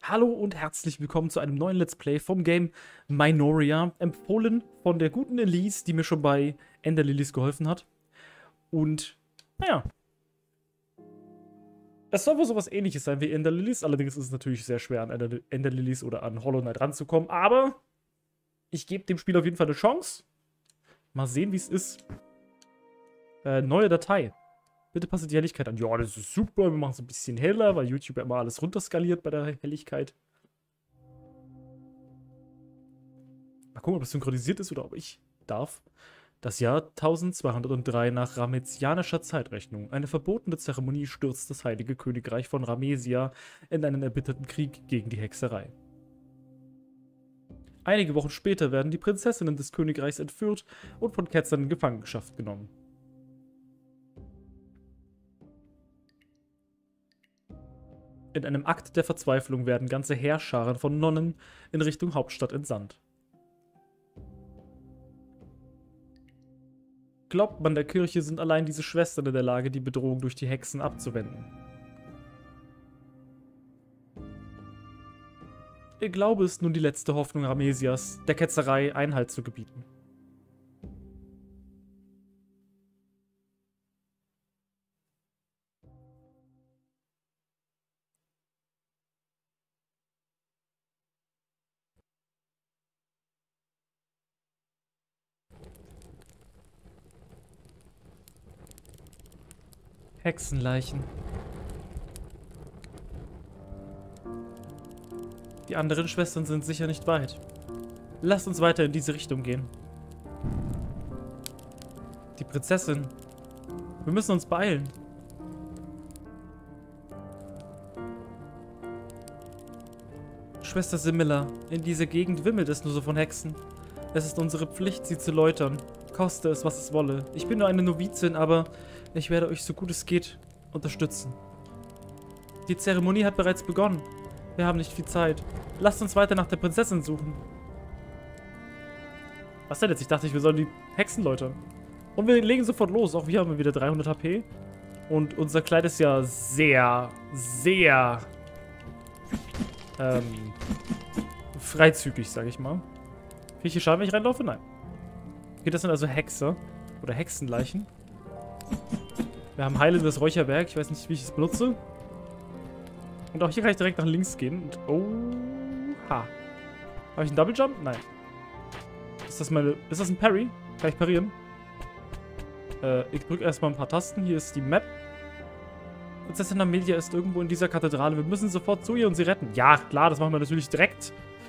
Hallo und herzlich willkommen zu einem neuen Let's Play vom Game Minoria, empfohlen von der guten Elise, die mir schon bei Ender Lilies geholfen hat. Und, naja, es soll wohl sowas Ähnliches sein wie Ender Lilies, allerdings ist es natürlich sehr schwer, an Ender Lilies oder an Hollow Knight ranzukommen, aber ich gebe dem Spiel auf jeden Fall eine Chance. Mal sehen, wie es ist. Neue Datei. Bitte passt die Helligkeit an. Ja, das ist super. Wir machen es ein bisschen heller, weil YouTube ja immer alles runterskaliert bei der Helligkeit. Mal gucken, ob es synchronisiert ist oder ob ich darf. Das Jahr 1203 nach ramezianischer Zeitrechnung. Eine verbotene Zeremonie stürzt das heilige Königreich von Ramesia in einen erbitterten Krieg gegen die Hexerei. Einige Wochen später werden die Prinzessinnen des Königreichs entführt und von Ketzern in Gefangenschaft genommen. In einem Akt der Verzweiflung werden ganze Heerscharen von Nonnen in Richtung Hauptstadt entsandt. Glaubt man, der Kirche sind allein diese Schwestern in der Lage, die Bedrohung durch die Hexen abzuwenden? Ihr Glaube ist nun die letzte Hoffnung Ramesias, der Ketzerei Einhalt zu gebieten. Hexenleichen. Die anderen Schwestern sind sicher nicht weit. Lasst uns weiter in diese Richtung gehen. Die Prinzessin. Wir müssen uns beeilen. Schwester Similla, in dieser Gegend wimmelt es nur so von Hexen. Es ist unsere Pflicht, sie zu läutern. Koste es, was es wolle. Ich bin nur eine Novizin, aber ich werde euch so gut es geht unterstützen. Die Zeremonie hat bereits begonnen. Wir haben nicht viel Zeit. Lasst uns weiter nach der Prinzessin suchen. Was denn jetzt? Ich dachte, wir sollen die Hexen läutern. Und wir legen sofort los. Auch wir haben wieder 300 HP. Und unser Kleid ist ja sehr, sehr freizügig, sage ich mal. Kriege ich hier Schaden, wenn ich reinlaufe? Nein. Okay, das sind also Hexer. Oder Hexenleichen. Wir haben heilendes Räucherwerk. Ich weiß nicht, wie ich es benutze. Und auch hier kann ich direkt nach links gehen. Und, oha. Habe ich einen Double Jump? Nein. Ist das ein Parry? Kann ich parieren? Ich drücke erstmal ein paar Tasten. Hier ist die Map. Prinzessin Amelia ist irgendwo in dieser Kathedrale. Wir müssen sofort zu ihr und sie retten. Ja, klar, das machen wir natürlich direkt.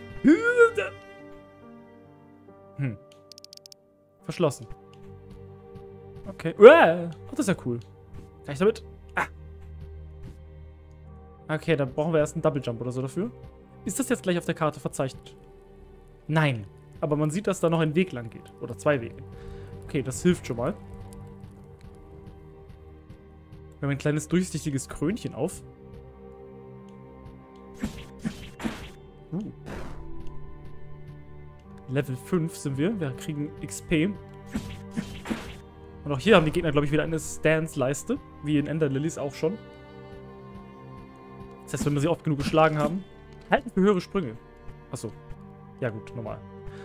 Verschlossen. Okay. Ach, das ist ja cool. Kann ich damit? Ah. Okay, dann brauchen wir erst einen Double Jump oder so dafür. Ist das jetzt gleich auf der Karte verzeichnet? Nein. Aber man sieht, dass da noch ein Weg lang geht. Oder zwei Wege. Okay, das hilft schon mal. Wir haben ein kleines durchsichtiges Krönchen auf. Level 5 sind wir. Wir kriegen XP. Und auch hier haben die Gegner, glaube ich, wieder eine Stance-Leiste. Wie in Ender Lilies auch schon. Das heißt, wenn wir sie oft genug geschlagen haben. Halten für höhere Sprünge. Achso. Ja gut, normal.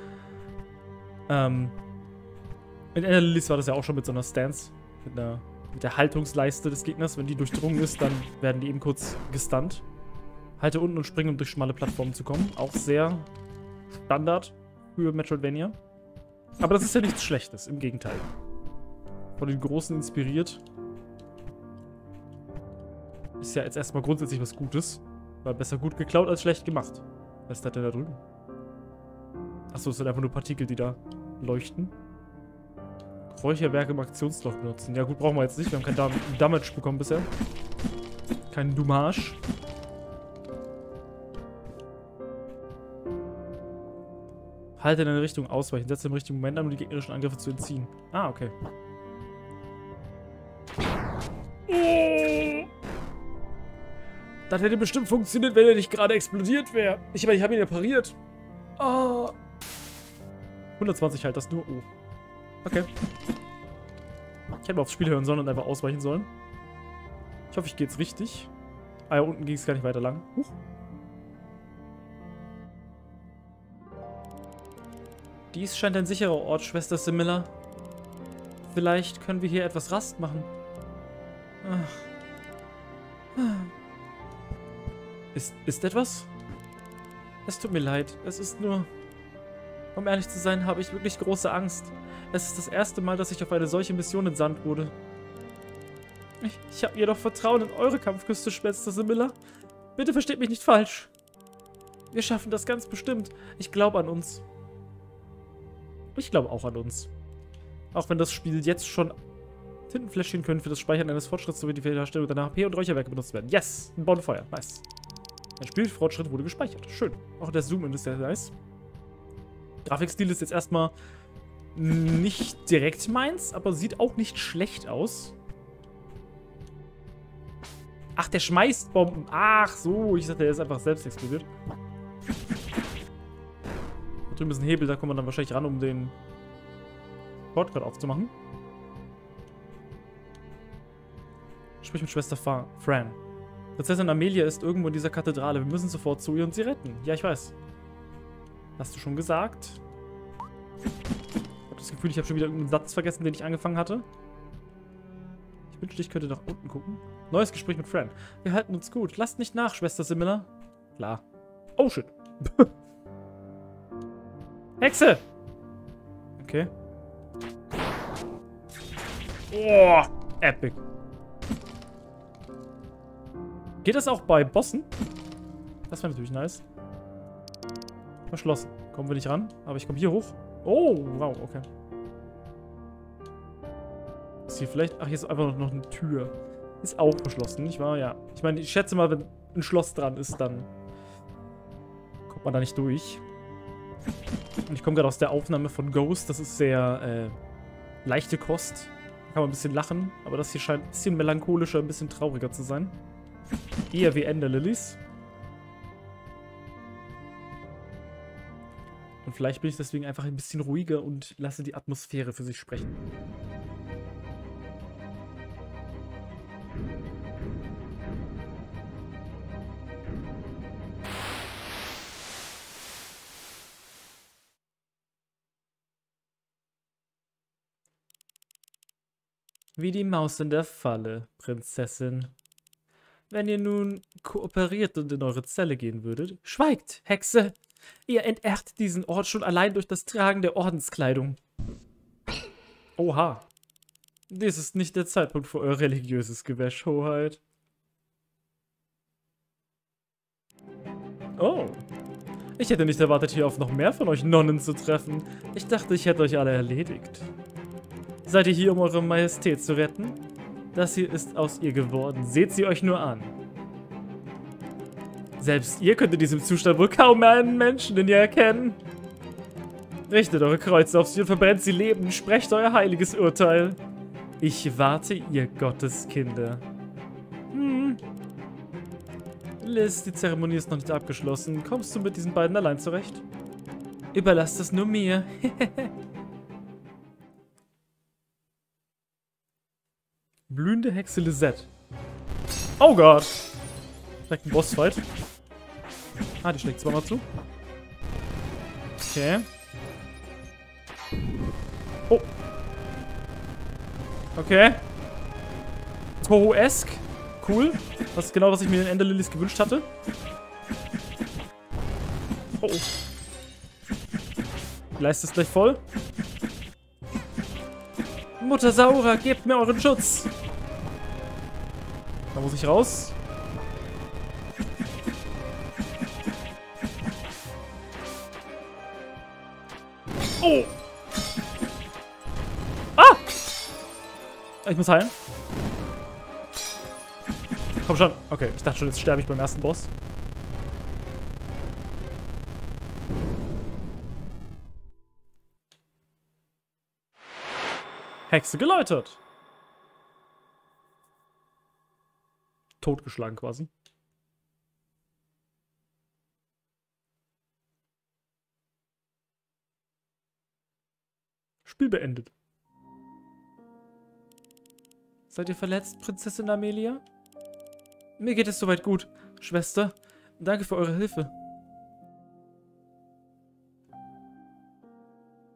In Ender Lilies war das ja auch schon mit so einer Stance. Mit der Haltungsleiste des Gegners. Wenn die durchdrungen ist, dann werden die eben kurz gestunt. Halte unten und springe, um durch schmale Plattformen zu kommen. Auch sehr Standard für Metroidvania. Aber das ist ja nichts Schlechtes, im Gegenteil. Von den Großen inspiriert. Ist ja jetzt erstmal grundsätzlich was Gutes. War besser gut geklaut als schlecht gemacht. Was ist das denn da drüben? Achso, es sind einfach nur Partikel, die da leuchten. Räucherwerke im Aktionsloch benutzen. Ja gut, brauchen wir jetzt nicht. Wir haben kein Damage bekommen bisher. Kein Dommage. Halte in eine Richtung ausweichen. Setze im richtigen Moment an, um die gegnerischen Angriffe zu entziehen. Ah, okay. Das hätte bestimmt funktioniert, wenn er nicht gerade explodiert wäre. Ich meine, ich habe ihn ja pariert. Oh. 120 halt das nur. Oh. Okay. Ich hätte mal aufs Spiel hören sollen und einfach ausweichen sollen. Ich hoffe, ich gehe jetzt richtig. Ah ja, unten ging es gar nicht weiter lang. Huch. Dies scheint ein sicherer Ort, Schwester Similla. Vielleicht können wir hier etwas Rast machen. Ist etwas? Es tut mir leid. Es ist nur... Um ehrlich zu sein, habe ich wirklich große Angst. Es ist das erste Mal, dass ich auf eine solche Mission entsandt wurde. Ich habe jedoch Vertrauen in eure Kampfkünste, Schwester Similla. Bitte versteht mich nicht falsch. Wir schaffen das ganz bestimmt. Ich glaube an uns. Ich glaube auch an uns. Auch wenn das Spiel jetzt schon Tintenfläschchen können für das Speichern eines Fortschritts sowie die Wiederherstellung deiner HP und Räucherwerke benutzt werden. Yes! Ein Bonfire. Nice. Ein Spielfortschritt wurde gespeichert. Schön. Auch der Zoom-In ist sehr nice. Grafikstil ist jetzt erstmal nicht direkt meins, aber sieht auch nicht schlecht aus. Ach, der schmeißt Bomben. Ach so, ich dachte, der ist einfach selbst explodiert. Da drüben ist ein Hebel, da kommt man dann wahrscheinlich ran, um den Shortcut aufzumachen. Sprich mit Schwester Fran. Prinzessin Amelia ist irgendwo in dieser Kathedrale. Wir müssen sofort zu ihr und sie retten. Ja, ich weiß. Hast du schon gesagt? Ich habe das Gefühl, ich habe schon wieder irgendeinen Satz vergessen, den ich angefangen hatte. Ich wünschte, ich könnte nach unten gucken. Neues Gespräch mit Fran. Wir halten uns gut. Lasst nicht nach, Schwester Similla. Klar. Oh, shit. Hexe! Okay. Oh, epic. Geht das auch bei Bossen? Das wäre natürlich nice. Verschlossen. Kommen wir nicht ran, aber ich komme hier hoch. Oh, wow, okay. Ist hier vielleicht... Ach, hier ist einfach noch eine Tür. Ist auch verschlossen, nicht wahr? Ja. Ich meine, ich schätze mal, wenn ein Schloss dran ist, dann kommt man da nicht durch. Und ich komme gerade aus der Aufnahme von Ghost. Das ist sehr leichte Kost. Da kann man ein bisschen lachen. Aber das hier scheint ein bisschen melancholischer, ein bisschen trauriger zu sein. Eher wie Ender Lilies. Und vielleicht bin ich deswegen einfach ein bisschen ruhiger und lasse die Atmosphäre für sich sprechen. Wie die Maus in der Falle, Prinzessin. Wenn ihr nun kooperiert und in eure Zelle gehen würdet... Schweigt, Hexe! Ihr entehrt diesen Ort schon allein durch das Tragen der Ordenskleidung. Oha. Dies ist nicht der Zeitpunkt für euer religiöses Gewäsch, Hoheit. Oh. Ich hätte nicht erwartet, hier auf noch mehr von euch Nonnen zu treffen. Ich dachte, ich hätte euch alle erledigt. Seid ihr hier, um eure Majestät zu retten? Das hier ist aus ihr geworden. Seht sie euch nur an. Selbst ihr könnt in diesem Zustand wohl kaum mehr einen Menschen in ihr erkennen. Richtet eure Kreuze auf sie und verbrennt sie lebend. Sprecht euer heiliges Urteil. Ich warte, ihr Gotteskinder. Liz, die Zeremonie ist noch nicht abgeschlossen. Kommst du mit diesen beiden allein zurecht? Überlasst es nur mir. Blühende Hexe Lisette. Oh Gott. Direkt ein Bossfight. Ah, die schlägt zweimal zu. Okay. Oh. Okay. Toho-esque. Cool. Das ist genau, was ich mir in Ender Lilies gewünscht hatte. Oh, oh. Die Leiste ist gleich voll. Mutter Saura, gebt mir euren Schutz. Da muss ich raus. Oh! Ah! Ich muss heilen. Komm schon. Okay, ich dachte schon, jetzt sterbe ich beim ersten Boss. Hexe geläutert. Totgeschlagen quasi. Spiel beendet. Seid ihr verletzt, Prinzessin Amelia? Mir geht es soweit gut, Schwester. Danke für eure Hilfe.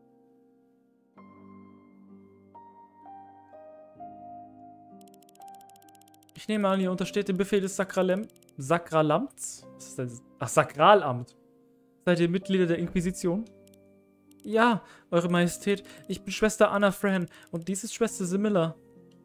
Ich nehme an, ihr untersteht dem Befehl des Sakralamts? Was ist denn das? Ach, Sakralamt. Seid ihr Mitglieder der Inquisition? Ja, Eure Majestät. Ich bin Schwester Anna Fran und dies ist Schwester Semilla.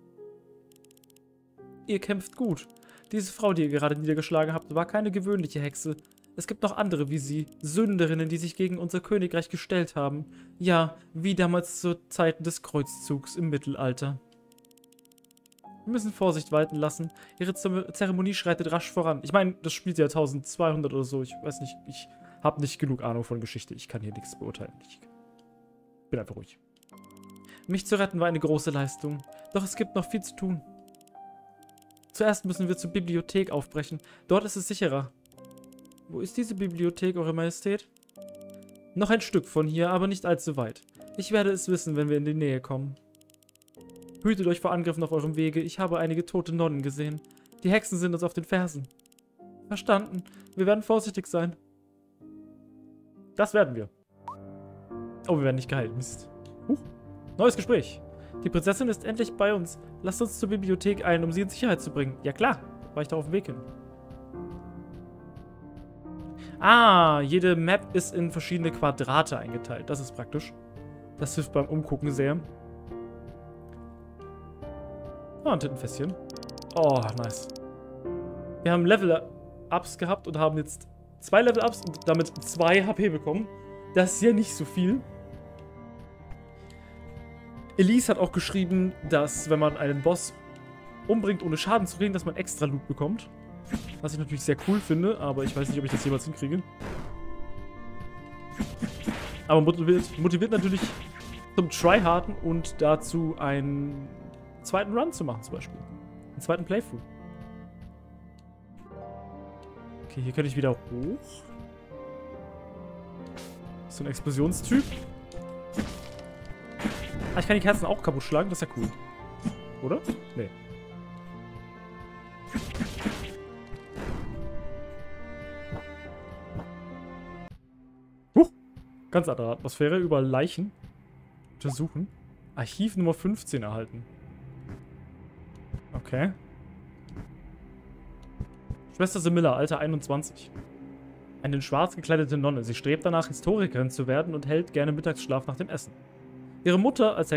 Ihr kämpft gut. Diese Frau, die ihr gerade niedergeschlagen habt, war keine gewöhnliche Hexe. Es gibt noch andere wie sie, Sünderinnen, die sich gegen unser Königreich gestellt haben. Ja, wie damals zu Zeiten des Kreuzzugs im Mittelalter. Wir müssen Vorsicht walten lassen. Ihre Zeremonie schreitet rasch voran. Ich meine, das spielt ja 1200 oder so. Ich weiß nicht, ich habe nicht genug Ahnung von Geschichte. Ich kann hier nichts beurteilen. Ich bin einfach ruhig. Mich zu retten war eine große Leistung. Doch es gibt noch viel zu tun. Zuerst müssen wir zur Bibliothek aufbrechen. Dort ist es sicherer. Wo ist diese Bibliothek, Eure Majestät? Noch ein Stück von hier, aber nicht allzu weit. Ich werde es wissen, wenn wir in die Nähe kommen. Hütet euch vor Angriffen auf eurem Wege. Ich habe einige tote Nonnen gesehen. Die Hexen sind uns auf den Fersen. Verstanden. Wir werden vorsichtig sein. Das werden wir. Oh, wir werden nicht geheilt. Mist. Neues Gespräch. Die Prinzessin ist endlich bei uns. Lasst uns zur Bibliothek ein, um sie in Sicherheit zu bringen. Ja klar, war ich da auf dem Weg hin. Ah, jede Map ist in verschiedene Quadrate eingeteilt. Das ist praktisch. Das hilft beim Umgucken sehr. Oh, ein Tintenfässchen. Oh, nice. Wir haben Level-Ups gehabt und haben jetzt 2 Level-Ups und damit 2 HP bekommen. Das ist ja nicht so viel. Elise hat auch geschrieben, dass wenn man einen Boss umbringt, ohne Schaden zu kriegen, dass man extra Loot bekommt. Was ich natürlich sehr cool finde, aber ich weiß nicht, ob ich das jemals hinkriege. Aber motiviert natürlich zum Tryharden und dazu einen zweiten Run zu machen zum Beispiel. Einen zweiten Playthrough. Okay, hier kann ich wieder hoch. So ein Explosionstyp. Ah, ich kann die Kerzen auch kaputt schlagen, das ist ja cool. Oder? Nee. Ganz andere Atmosphäre, über Leichen untersuchen. Archiv Nummer 15 erhalten. Okay. Schwester Semilla, Alter 21. Eine in schwarz gekleidete Nonne. Sie strebt danach, Historikerin zu werden und hält gerne Mittagsschlaf nach dem Essen. Ihre Mutter als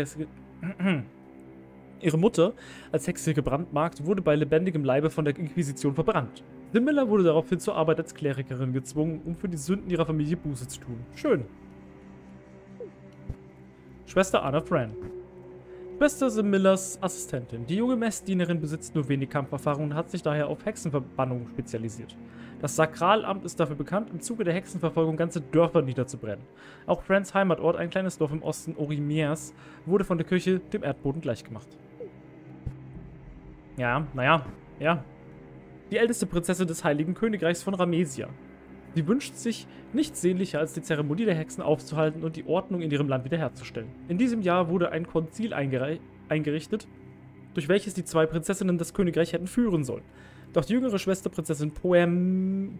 Hexe gebrandmarkt, wurde bei lebendigem Leibe von der Inquisition verbrannt. Semilla wurde daraufhin zur Arbeit als Klerikerin gezwungen, um für die Sünden ihrer Familie Buße zu tun. Schön. Schwester Anna Fran. Schwester Semillas Assistentin. Die junge Messdienerin besitzt nur wenig Kampferfahrung und hat sich daher auf Hexenverbannung spezialisiert. Das Sakralamt ist dafür bekannt, im Zuge der Hexenverfolgung ganze Dörfer niederzubrennen. Auch Frans Heimatort, ein kleines Dorf im Osten Orimiers, wurde von der Kirche dem Erdboden gleichgemacht. Ja, naja, ja. Die älteste Prinzessin des Heiligen Königreichs von Ramesia. Sie wünscht sich nichts sehnlicher, als die Zeremonie der Hexen aufzuhalten und die Ordnung in ihrem Land wiederherzustellen. In diesem Jahr wurde ein Konzil eingerichtet, durch welches die 2 Prinzessinnen das Königreich hätten führen sollen. Doch die jüngere Schwester Prinzessin Pöme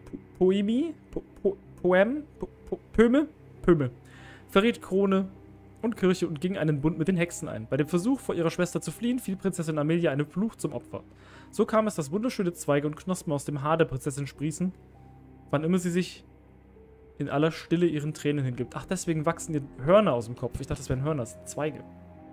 verriet Krone und Kirche und ging einen Bund mit den Hexen ein. Bei dem Versuch, vor ihrer Schwester zu fliehen, fiel Prinzessin Amelia einem Fluch zum Opfer. So kam es, dass wunderschöne Zweige und Knospen aus dem Haar der Prinzessin sprießen, wann immer sie sich in aller Stille ihren Tränen hingibt. Ach, deswegen wachsen ihr Hörner aus dem Kopf. Ich dachte, das wären Hörner, das sind Zweige.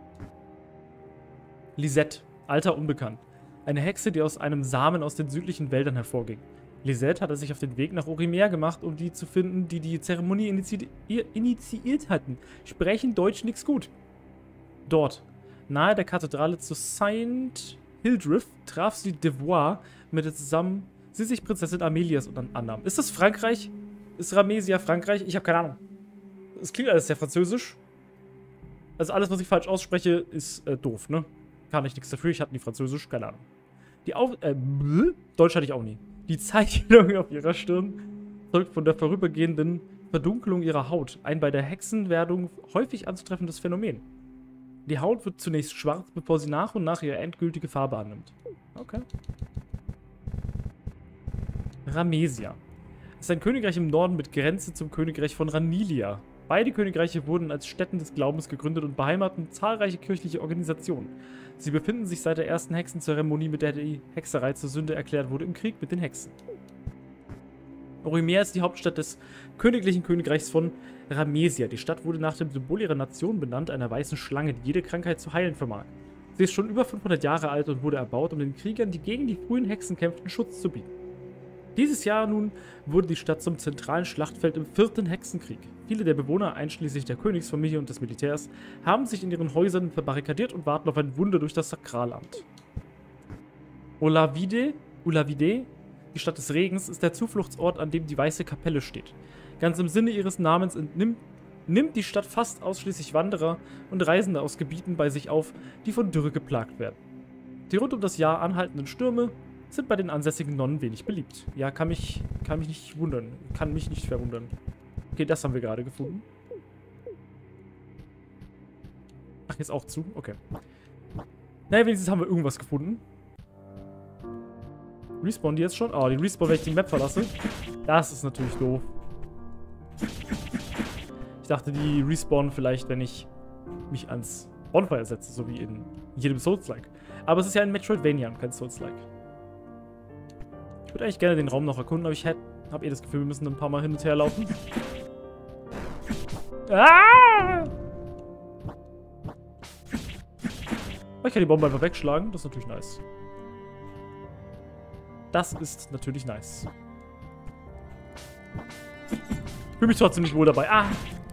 Lisette, Alter unbekannt. Eine Hexe, die aus einem Samen aus den südlichen Wäldern hervorging. Lisette hatte sich auf den Weg nach Orimer gemacht, um die zu finden, die die Zeremonie initiiert hatten. Sprechen Deutsch nix gut. Dort, nahe der Kathedrale zu Saint Hildreth, traf sie Devoir, mit der zusammen sie sich Prinzessin Amelias annahm. Ist das Frankreich? Ist Ramesia Frankreich? Ich habe keine Ahnung. Es klingt alles sehr französisch. Also alles, was ich falsch ausspreche, ist doof, ne? Kann ich nichts dafür, ich hatte nie Französisch, keine Ahnung. Deutsch hatte ich auch nie. Die Zeichnung auf ihrer Stirn zeugt von der vorübergehenden Verdunkelung ihrer Haut. Ein bei der Hexenwerdung häufig anzutreffendes Phänomen. Die Haut wird zunächst schwarz, bevor sie nach und nach ihre endgültige Farbe annimmt. Okay. Ramesia ist ein Königreich im Norden mit Grenze zum Königreich von Ranilia. Beide Königreiche wurden als Stätten des Glaubens gegründet und beheimaten zahlreiche kirchliche Organisationen. Sie befinden sich seit der ersten Hexenzeremonie, mit der die Hexerei zur Sünde erklärt wurde, im Krieg mit den Hexen. Oromia ist die Hauptstadt des königlichen Königreichs von Ramesia. Die Stadt wurde nach dem Symbol ihrer Nation benannt, einer weißen Schlange, die jede Krankheit zu heilen vermag. Sie ist schon über 500 Jahre alt und wurde erbaut, um den Kriegern, die gegen die frühen Hexen kämpften, Schutz zu bieten. Dieses Jahr nun wurde die Stadt zum zentralen Schlachtfeld im 4. Hexenkrieg. Viele der Bewohner, einschließlich der Königsfamilie und des Militärs, haben sich in ihren Häusern verbarrikadiert und warten auf ein Wunder durch das Sakralamt. Olavide, die Stadt des Regens, ist der Zufluchtsort, an dem die Weiße Kapelle steht. Ganz im Sinne ihres Namens nimmt die Stadt fast ausschließlich Wanderer und Reisende aus Gebieten bei sich auf, die von Dürre geplagt werden. Die rund um das Jahr anhaltenden Stürme sind bei den ansässigen Nonnen wenig beliebt. Ja, kann mich nicht wundern. Kann mich nicht verwundern. Okay, das haben wir gerade gefunden. Ach, jetzt auch zu? Okay. Naja, wenigstens haben wir irgendwas gefunden. Respawn die jetzt schon? Oh, die Respawn, wenn ich die Map verlasse. Das ist natürlich doof. Ich dachte, die respawnen vielleicht, wenn ich mich ans Bonfire setze, so wie in jedem Souls-like. Aber es ist ja ein Metroidvania und kein Souls-like. Ich würde eigentlich gerne den Raum noch erkunden, aber ich habe das Gefühl, wir müssen ein paar Mal hin und her laufen. Ah! Ich kann die Bombe einfach wegschlagen, das ist natürlich nice. Das ist natürlich nice. Ich fühle mich trotzdem nicht wohl dabei. Ah!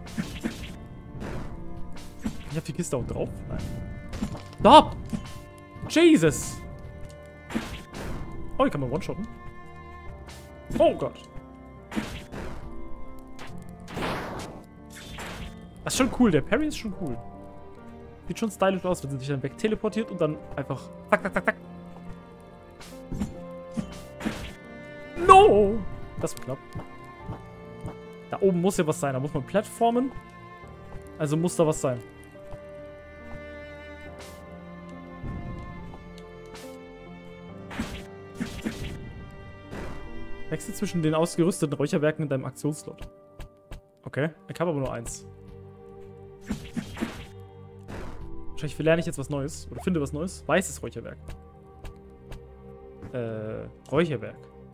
Ich habe die Kiste auch drauf? Nein. Stop! Jesus! Oh, hier kann man one-shotten. Oh Gott. Das ist schon cool, der Parry ist schon cool. Sieht schon stylisch aus, wenn sie sich dann weg teleportiert und dann einfach zack, zack, zack, zack. No! Das war knapp. Da oben muss ja was sein, da muss man Plattformen. Also muss da was sein. Wechsel zwischen den ausgerüsteten Räucherwerken in deinem Aktionsslot. Okay, ich habe aber nur eins. Wahrscheinlich lerne ich jetzt was Neues. Oder finde was Neues. Weißes Räucherwerk. Räucherwerk.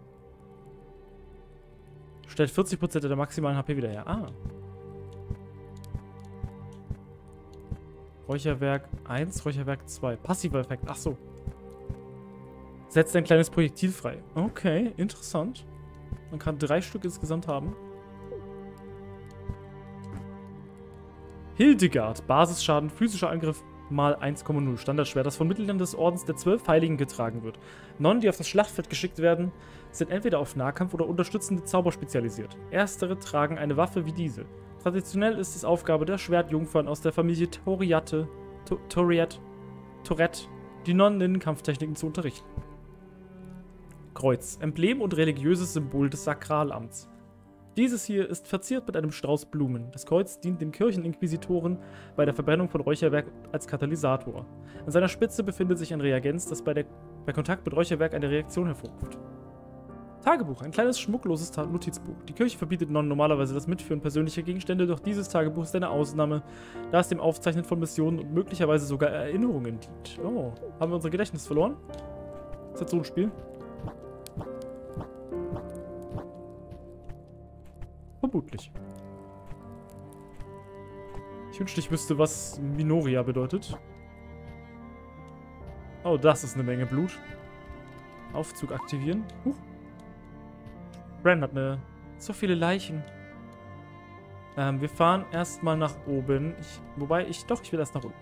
Stellt 40% der maximalen HP wieder her. Ah. Räucherwerk 1, Räucherwerk 2. Passiver Effekt. Ach so. Setzt ein kleines Projektil frei. Okay, interessant. Man kann 3 Stück insgesamt haben. Hildegard. Basisschaden, physischer Angriff mal 1,0. Standardschwert, das von Mitgliedern des Ordens der 12 Heiligen getragen wird. Nonnen, die auf das Schlachtfeld geschickt werden, sind entweder auf Nahkampf oder unterstützende Zauber spezialisiert. Erstere tragen eine Waffe wie diese. Traditionell ist es Aufgabe der Schwertjungfern aus der Familie Tourette, die Nonnen in Kampftechniken zu unterrichten. Kreuz. Emblem und religiöses Symbol des Sakralamts. Dieses hier ist verziert mit einem Strauß Blumen. Das Kreuz dient den Kircheninquisitoren bei der Verbrennung von Räucherwerk als Katalysator. An seiner Spitze befindet sich ein Reagenz, das bei Kontakt mit Räucherwerk eine Reaktion hervorruft. Tagebuch. Ein kleines, schmuckloses Notizbuch. Die Kirche verbietet Nonnen normalerweise das Mitführen persönlicher Gegenstände, doch dieses Tagebuch ist eine Ausnahme, da es dem Aufzeichnen von Missionen und möglicherweise sogar Erinnerungen dient. Oh, haben wir unser Gedächtnis verloren? Ist das so ein Spiel? Vermutlich. Ich wünschte, ich wüsste, was Minoria bedeutet. Oh, das ist eine Menge Blut. Aufzug aktivieren. Bran hat so viele Leichen. Wir fahren erstmal nach oben. Ich will erst nach unten.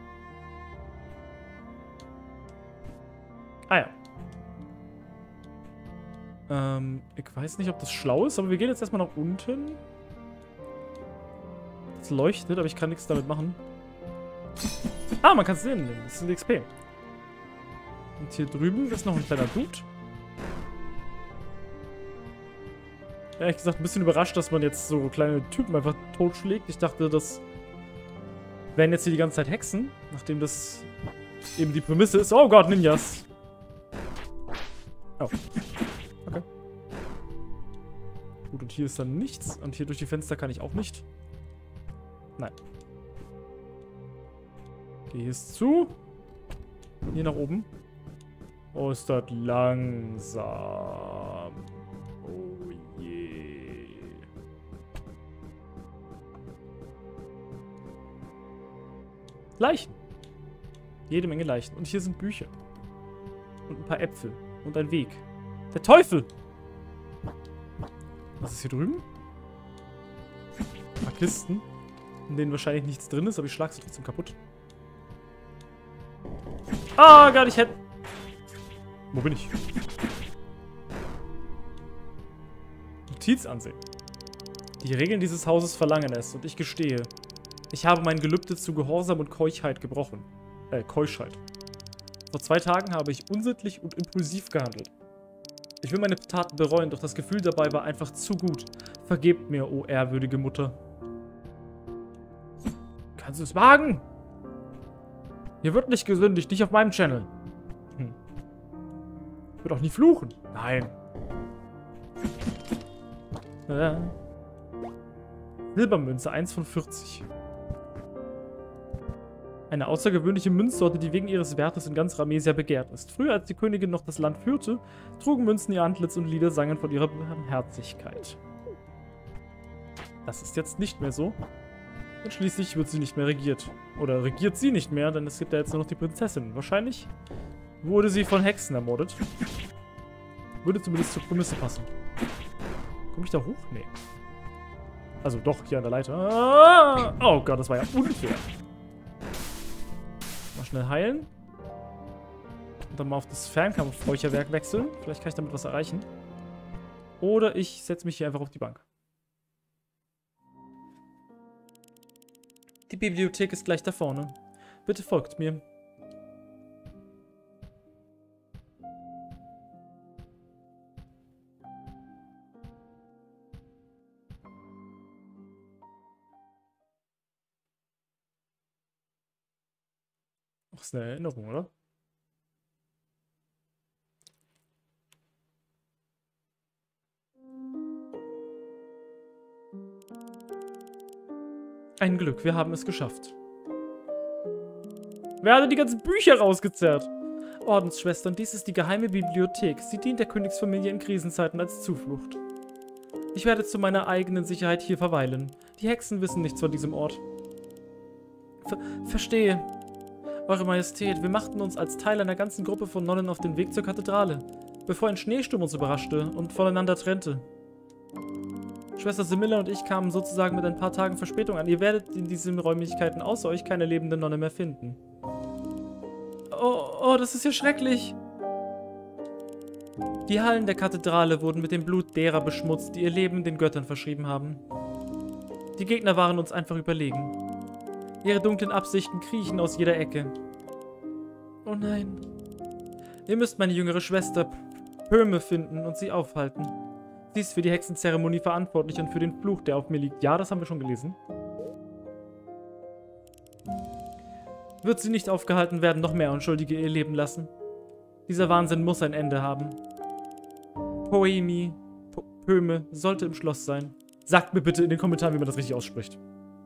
Ah ja. Ich weiß nicht, ob das schlau ist, aber wir gehen jetzt erstmal nach unten. Es leuchtet, aber ich kann nichts damit machen. Ah, man kann es sehen. Das ist ein XP. Und hier drüben ist noch ein kleiner Dude. Ehrlich gesagt, ein bisschen überrascht, dass man jetzt so kleine Typen einfach totschlägt. Ich dachte, das wären jetzt hier die ganze Zeit Hexen, nachdem das eben die Prämisse ist. Oh Gott, Ninjas. Oh. Okay. Gut, und hier ist dann nichts. Und hier durch die Fenster kann ich auch nicht. Nein. Okay, hier ist zu. Hier nach oben. Oh, ist das langsam. Oh je. Leichen. Jede Menge Leichen. Und hier sind Bücher. Und ein paar Äpfel. Und ein Weg. Der Teufel! Was ist hier drüben? Ein paar Kisten, in denen wahrscheinlich nichts drin ist, aber ich schlage sie trotzdem kaputt. Ah, gar nicht. Wo bin ich? Notiz ansehen. Die Regeln dieses Hauses verlangen es und ich gestehe. Ich habe mein Gelübde zu Gehorsam und Keuschheit gebrochen. Keuschheit. Vor 2 Tagen habe ich unsittlich und impulsiv gehandelt. Ich will meine Taten bereuen, doch das Gefühl dabei war einfach zu gut. Vergebt mir, o ehrwürdige Mutter. Kannst du es wagen? Hier wird nicht gesündigt, nicht auf meinem Channel. Ich würde auch nie fluchen. Nein. Silbermünze, 1 von 40. Eine außergewöhnliche Münzsorte, die wegen ihres Wertes in ganz Ramesia begehrt ist. Früher, als die Königin noch das Land führte, trugen Münzen ihr Antlitz und Lieder sangen von ihrer Barmherzigkeit. Das ist jetzt nicht mehr so. Und schließlich wird sie nicht mehr regiert. Oder regiert sie nicht mehr, denn es gibt ja jetzt nur noch die Prinzessin. Wahrscheinlich wurde sie von Hexen ermordet. Würde zumindest zur Prämisse passen. Komme ich da hoch? Nee. Also doch, hier an der Leiter. Ah! Oh Gott, das war ja unfair. Mal schnell heilen. Und dann mal auf das Fernkampfräucherwerk wechseln. Vielleicht kann ich damit was erreichen. Oder ich setze mich hier einfach auf die Bank. Die Bibliothek ist gleich da vorne. Bitte folgt mir. Ach, ist eine Erinnerung, oder? Ein Glück, wir haben es geschafft. Wer hat die ganzen Bücher rausgezerrt? Ordensschwestern, dies ist die geheime Bibliothek. Sie dient der Königsfamilie in Krisenzeiten als Zuflucht. Ich werde zu meiner eigenen Sicherheit hier verweilen. Die Hexen wissen nichts von diesem Ort. Verstehe. Eure Majestät, wir machten uns als Teil einer ganzen Gruppe von Nonnen auf den Weg zur Kathedrale, bevor ein Schneesturm uns überraschte und voneinander trennte. Schwester Semilla und ich kamen sozusagen mit ein paar Tagen Verspätung an. Ihr werdet in diesen Räumlichkeiten außer euch keine lebende Nonne mehr finden. Oh, das ist ja schrecklich. Die Hallen der Kathedrale wurden mit dem Blut derer beschmutzt, die ihr Leben den Göttern verschrieben haben. Die Gegner waren uns einfach überlegen. Ihre dunklen Absichten kriechen aus jeder Ecke. Oh nein. Ihr müsst meine jüngere Schwester Pöme finden und sie aufhalten. Sie ist für die Hexenzeremonie verantwortlich und für den Fluch, der auf mir liegt. Ja, das haben wir schon gelesen. Wird sie nicht aufgehalten werden, noch mehr Unschuldige ihr Leben lassen. Dieser Wahnsinn muss ein Ende haben. Pöme sollte im Schloss sein. Sagt mir bitte in den Kommentaren, wie man das richtig ausspricht.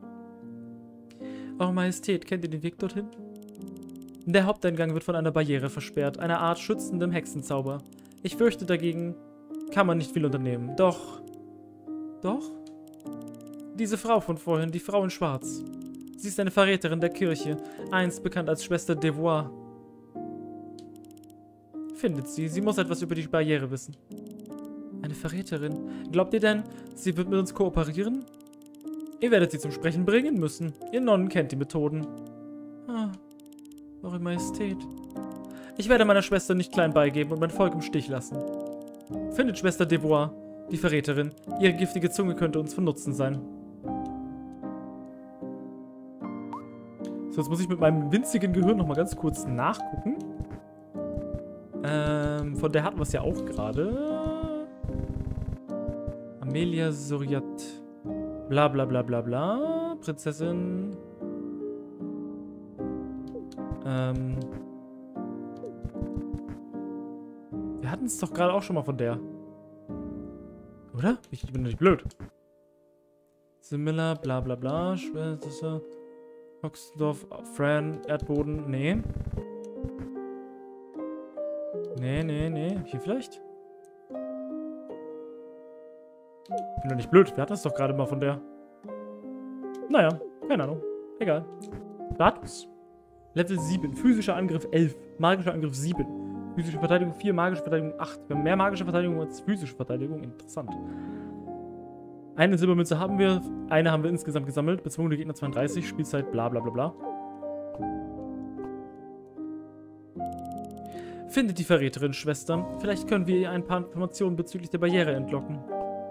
Eure Majestät, kennt ihr den Weg dorthin? Der Haupteingang wird von einer Barriere versperrt, einer Art schützendem Hexenzauber. Ich fürchte, dagegen kann man nicht viel unternehmen. Doch? Diese Frau von vorhin, die Frau in Schwarz. Sie ist eine Verräterin der Kirche, einst bekannt als Schwester Devoir. Findet sie. Sie muss etwas über die Barriere wissen. Eine Verräterin. Glaubt ihr denn, sie wird mit uns kooperieren? Ihr werdet sie zum Sprechen bringen müssen. Ihr Nonnen kennt die Methoden. Eure Majestät. Ich werde meiner Schwester nicht klein beigeben und mein Volk im Stich lassen. Findet Schwester Devoir, die Verräterin. Ihre giftige Zunge könnte uns von Nutzen sein. So, jetzt muss ich mit meinem winzigen Gehirn nochmal ganz kurz nachgucken. Von der hatten wir es ja auch gerade. Amelia Suriat. Bla bla bla bla bla. Prinzessin. Wir hatten es doch gerade auch schon mal von der. Oder? Ich bin nicht blöd. Similar, bla bla bla. Oxendorf, Fran, Erdboden. Nee. Nee. Hier vielleicht? Bin doch nicht blöd. Wir hatten das doch gerade mal von der. Naja, keine Ahnung. Egal. Status. Level 7. Physischer Angriff 11. Magischer Angriff 7. Physische Verteidigung 4. Magische Verteidigung 8. Wir haben mehr magische Verteidigung als physische Verteidigung. Interessant. Eine Silbermünze haben wir. Eine haben wir insgesamt gesammelt. Bezwungene Gegner 32. Spielzeit bla bla bla bla. Findet die Verräterin, Schwester. Vielleicht können wir ihr ein paar Informationen bezüglich der Barriere entlocken.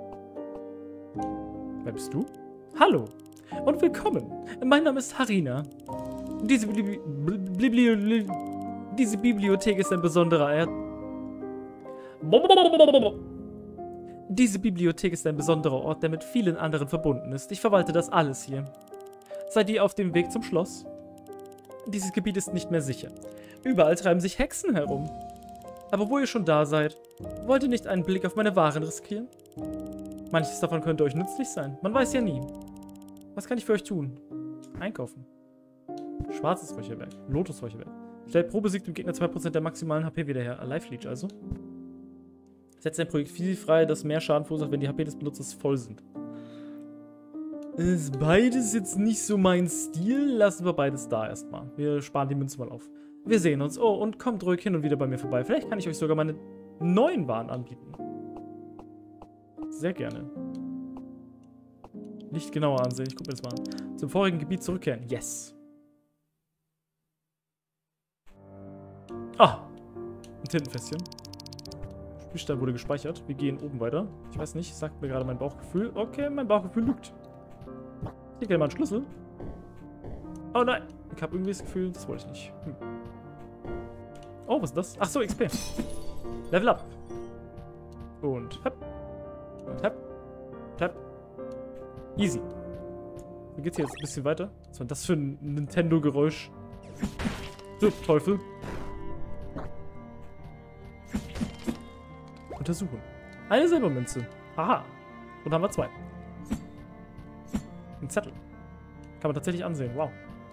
Wer bist du? Hallo und willkommen. Mein Name ist Harina. Diese Bibliothek ist ein besonderer Diese Bibliothek ist ein besonderer Ort, der mit vielen anderen verbunden ist. Ich verwalte das alles hier. Seid ihr auf dem Weg zum Schloss? Dieses Gebiet ist nicht mehr sicher. Überall treiben sich Hexen herum. Aber wo ihr schon da seid, wollt ihr nicht einen Blick auf meine Waren riskieren? Manches davon könnte euch nützlich sein. Man weiß ja nie. Was kann ich für euch tun? Einkaufen. Schwarzes Räucherwerk. Lotus-Räucherwerk. Stellt pro besiegtem Gegner 2% der maximalen HP wieder her. Alive Leech also. Setzt ein Projektil frei, das mehr Schaden verursacht, wenn die HP des Benutzers voll sind. Ist beides jetzt nicht so mein Stil? Lassen wir beides da erstmal. Wir sparen die Münze mal auf. Wir sehen uns. Oh, und kommt ruhig hin und wieder bei mir vorbei. Vielleicht kann ich euch sogar meine neuen Waren anbieten. Sehr gerne. Nicht genauer ansehen. Ich gucke mir das mal an. Zum vorigen Gebiet zurückkehren. Yes. Ah. Ein Tintenfässchen. Spielstein wurde gespeichert. Wir gehen oben weiter. Ich weiß nicht. Sagt mir gerade mein Bauchgefühl. Okay, mein Bauchgefühl lügt. Ich kriege mal einen Schlüssel. Oh nein. Ich habe irgendwie das Gefühl, das wollte ich nicht. Oh, was ist das? Ach so, XP. Level up. Und hopp. Und hopp. Hopp. Easy. Wie geht's hier jetzt ein bisschen weiter? Was war das für ein Nintendo-Geräusch? So, Teufel. Untersuchen. Eine Silbermünze. Haha. Und haben wir 2. Ein Zettel. Kann man tatsächlich ansehen. Wow.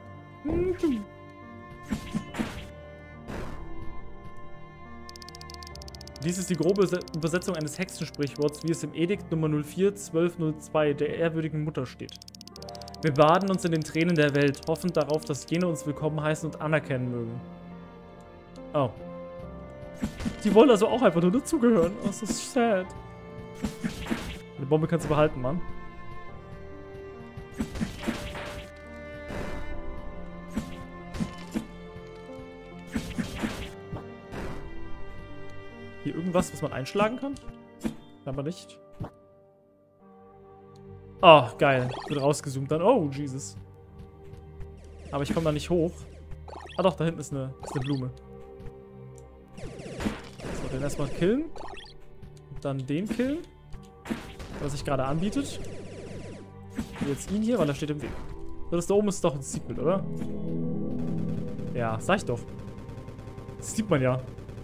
Dies ist die grobe Übersetzung eines Hexensprichworts, wie es im Edikt Nummer 04-1202 der ehrwürdigen Mutter steht. Wir baden uns in den Tränen der Welt, hoffend darauf, dass jene uns willkommen heißen und anerkennen mögen. Oh. Die wollen also auch einfach nur dazugehören. Oh, das ist sad. Die Bombe kannst du behalten, Mann. Hier irgendwas, was man einschlagen kann? Aber nicht. Oh, geil. Wird rausgezoomt dann. Oh, Jesus. Aber ich komme da nicht hoch. Ah doch, da hinten ist eine Blume. So, den erstmal killen. Und dann den killen. Was sich gerade anbietet. Und jetzt ihn hier, weil er steht im Weg. So, das da oben ist doch ein Secret, oder? Ja, sag ich doch. Das sieht man ja.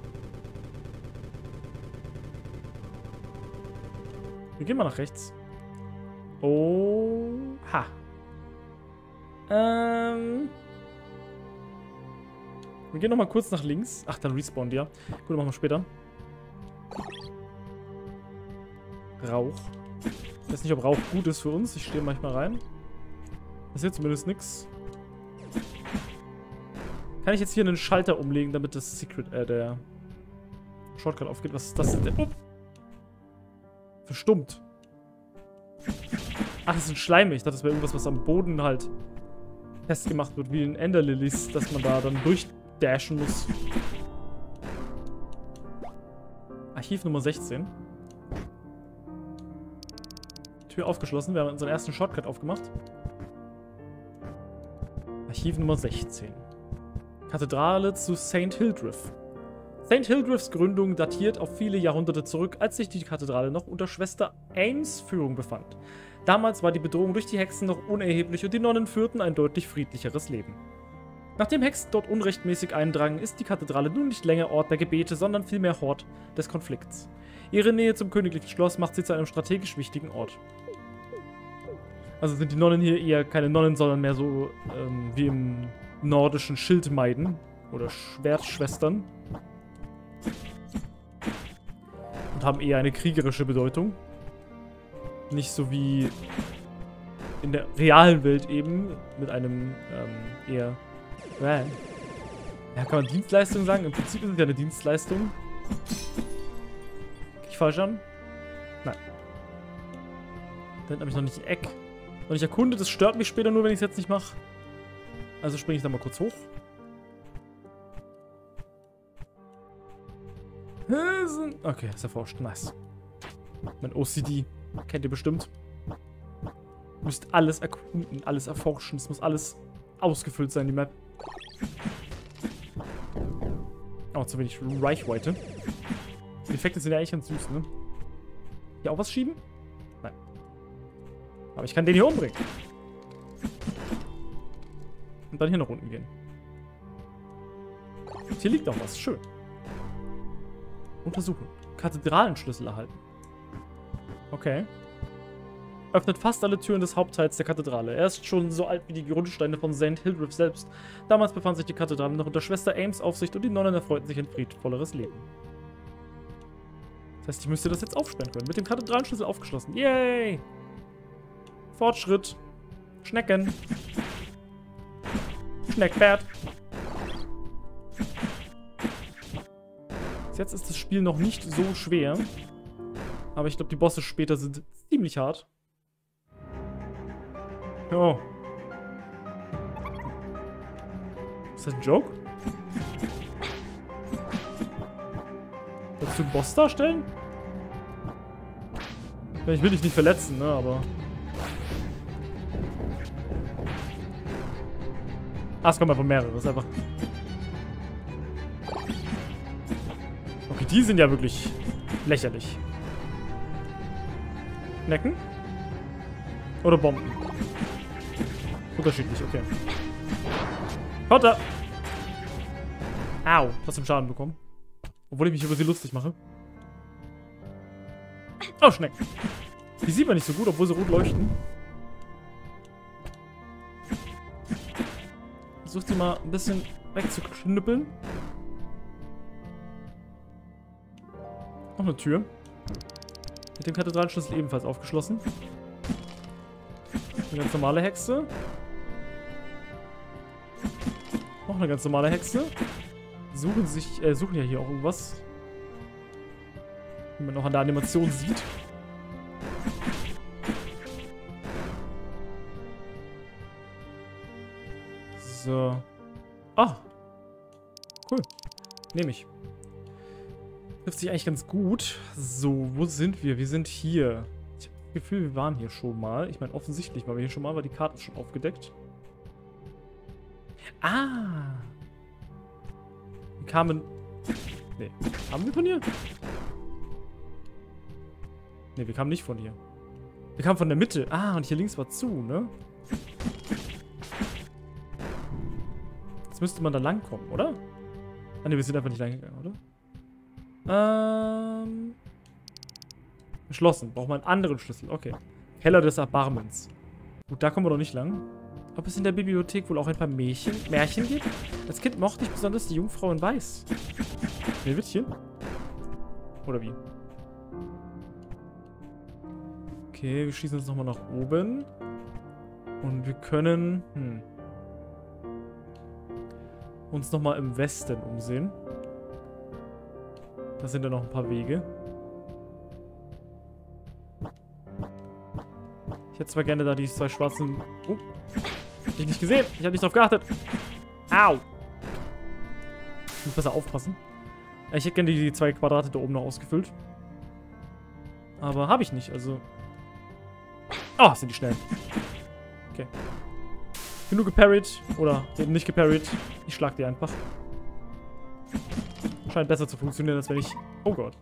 Wir gehen mal nach rechts. Oh. Ha. Wir gehen nochmal kurz nach links. Ach, dann respawnen die ja. Gut, machen wir später. Rauch. Ich weiß nicht, ob Rauch gut ist für uns. Ich stehe manchmal rein. Passiert zumindest nichts. Kann ich jetzt hier einen Schalter umlegen, damit das Secret, der Shortcut aufgeht? Was ist das denn? Oh. Verstummt. Ach, das ist ein Schleim. Ich dachte, das wäre irgendwas, was am Boden halt festgemacht wird, wie in Enderlilies, dass man da dann durchdashen muss. Archiv Nummer 16. Tür aufgeschlossen. Wir haben unseren ersten Shortcut aufgemacht. Archiv Nummer 16. Kathedrale zu St. Hildreth. St. Hildreths Gründung datiert auf viele Jahrhunderte zurück, als sich die Kathedrale noch unter Schwester Ames Führung befand. Damals war die Bedrohung durch die Hexen noch unerheblich und die Nonnen führten ein deutlich friedlicheres Leben. Nachdem Hexen dort unrechtmäßig eindrangen, ist die Kathedrale nun nicht länger Ort der Gebete, sondern vielmehr Hort des Konflikts. Ihre Nähe zum königlichen Schloss macht sie zu einem strategisch wichtigen Ort. Also sind die Nonnen hier eher keine Nonnen, sondern mehr so wie im nordischen Schildmeiden oder Schwertschwestern. Und haben eher eine kriegerische Bedeutung. Nicht so wie in der realen Welt eben mit einem eher... Ja, kann man Dienstleistung sagen? Im Prinzip ist es ja eine Dienstleistung. Krieg ich falsch an? Nein. Da hinten habe ich noch nicht ein Eck. Und ich erkunde, das stört mich später nur, wenn ich es jetzt nicht mache. Also springe ich da mal kurz hoch. Okay, ist erforscht. Nice. Mein OCD. Kennt ihr bestimmt. Ihr müsst alles erkunden, alles erforschen. Es muss alles ausgefüllt sein, die Map. Oh, zu wenig Reichweite. Die Effekte sind ja eigentlich ganz süß, ne? Hier auch was schieben? Nein. Aber ich kann den hier umbringen. Und dann hier nach unten gehen. Und hier liegt noch was. Schön. Untersuchen. Kathedralenschlüssel erhalten. Okay. Öffnet fast alle Türen des Hauptteils der Kathedrale. Er ist schon so alt wie die Grundsteine von St. Hildreth selbst. Damals befand sich die Kathedrale noch unter Schwester Ames Aufsicht und die Nonnen erfreuten sich ein friedvolleres Leben. Das heißt, ich müsste das jetzt aufsperren können. Mit dem Kathedralenschlüssel aufgeschlossen. Yay! Fortschritt. Schnecken. Schneckpferd. Bis jetzt ist das Spiel noch nicht so schwer. Aber ich glaube, die Bosse später sind ziemlich hart. Oh. Ist das ein Joke? Willst du einen Boss darstellen? Ich will dich nicht verletzen, ne, aber... Ah, es kommen einfach mehrere, das ist einfach... Okay, die sind ja wirklich lächerlich. Necken? Oder Bomben? Unterschiedlich, okay. Konter! Au, trotzdem Schaden bekommen. Obwohl ich mich über sie lustig mache. Oh, Schnecken. Die sieht man nicht so gut, obwohl sie rot leuchten. Versuch sie mal ein bisschen wegzuknüppeln. Noch eine Tür. Mit dem Kathedralenschlüssel ebenfalls aufgeschlossen. Eine ganz normale Hexe. Noch eine ganz normale Hexe. Suchen ja hier auch irgendwas. Wie man noch an der Animation sieht. So. Ah. Cool. Nehme ich. Trifft sich eigentlich ganz gut. So, wo sind wir? Wir sind hier. Ich habe das Gefühl, wir waren hier schon mal. Ich meine, offensichtlich waren wir hier schon mal, weil die Karte ist schon aufgedeckt. Ah. Wir kamen... Nee. Kamen wir von hier? Nee, wir kamen nicht von hier. Wir kamen von der Mitte. Ah, und hier links war zu, ne? Jetzt müsste man da lang kommen, oder? Ah, ne, wir sind einfach nicht lang gegangen, oder? Geschlossen. Braucht man einen anderen Schlüssel. Okay. Keller des Erbarmens. Gut, da kommen wir doch nicht lang. Ob es in der Bibliothek wohl auch ein paar Märchen gibt? Als Kind mochte ich besonders die Jungfrau in Weiß. Schneewittchen? Oder wie? Okay, wir schießen uns nochmal nach oben. Und wir können... uns nochmal im Westen umsehen. Da sind ja noch ein paar Wege. Ich hätte zwar gerne da die zwei schwarzen... Oh, hab ich nicht gesehen. Ich habe nicht drauf geachtet. Au. Ich muss besser aufpassen. Ich hätte gerne die zwei Quadrate da oben noch ausgefüllt. Aber habe ich nicht, also... Oh, sind die schnell. Okay. Genug geparried. Oder eben nicht geparried. Ich schlag die einfach. Scheint besser zu funktionieren, als wenn ich... Oh Gott.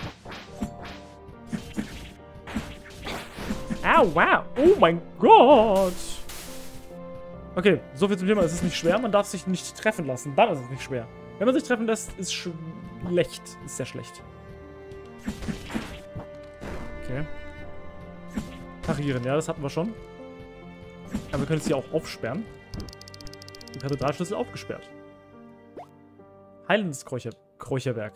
Au, wow. Oh mein Gott. Okay, soviel zum Thema. Es ist nicht schwer. Man darf sich nicht treffen lassen. Dann ist es nicht schwer. Wenn man sich treffen lässt, ist schlecht. Ist sehr schlecht. Okay. Parieren, ja, das hatten wir schon. Aber wir können es hier auch aufsperren. Die Kathedralschlüssel aufgesperrt. Heilendes Kräucherwerk.